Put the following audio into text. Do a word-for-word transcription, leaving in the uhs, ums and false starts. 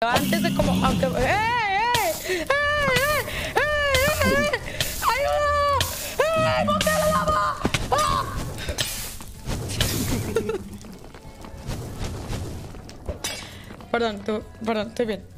Antes de como... Aunque... ¡Eh, eh! ¡Eh, eh! ¡Eh, eh! ¡Ayuda! ¡Eh! ¡Boté la lava! ¡Ah! Perdón, tú... Perdón, estoy bien.